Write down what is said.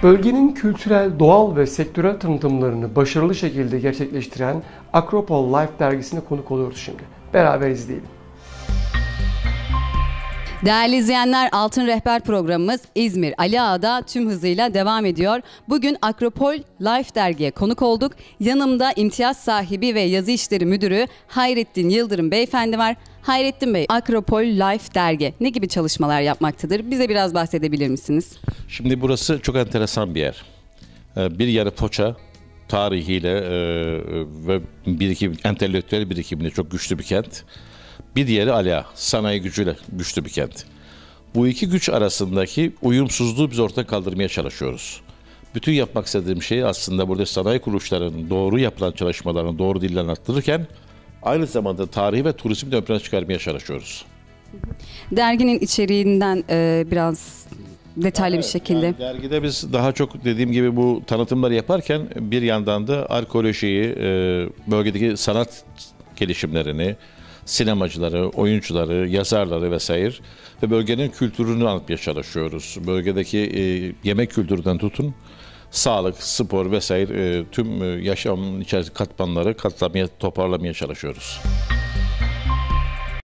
Bölgenin kültürel, doğal ve sektörel tanıtımlarını başarılı şekilde gerçekleştiren Akropol Life dergisine konuk oluyoruz şimdi. Beraber izleyelim. Değerli izleyenler, Altın Rehber programımız İzmir Ali Ağa'da tüm hızıyla devam ediyor. Bugün Akropol Life dergiye konuk olduk. Yanımda imtiyaz sahibi ve yazı işleri müdürü Hayrettin Yıldırım beyefendi var. Hayrettin Bey, Akropol Life dergi ne gibi çalışmalar yapmaktadır? Bize biraz bahsedebilir misiniz? Şimdi burası çok enteresan bir yer. Bir yarı Foça tarihiyle ve entelektüel birikimiyle çok güçlü bir kent. Bir diğeri Aliağa, sanayi gücüyle güçlü bir kent. Bu iki güç arasındaki uyumsuzluğu biz ortadan kaldırmaya çalışıyoruz. Bütün yapmak istediğim şey aslında burada sanayi kuruluşlarının doğru yapılan çalışmalarını doğru dille anlattırırken aynı zamanda tarihi ve turizmi de ön plana çıkarmaya çalışıyoruz. Derginin içeriğinden biraz detaylı bir şekilde. Yani dergide biz daha çok dediğim gibi bu tanıtımları yaparken bir yandan da arkeolojiyi, bölgedeki sanat gelişimlerini, sinemacıları, oyuncuları, yazarları vesaire ve bölgenin kültürünü anlatmaya çalışıyoruz. Bölgedeki yemek kültüründen tutun, sağlık, spor vesaire tüm yaşamın içerisindeki katmanları toparlamaya çalışıyoruz.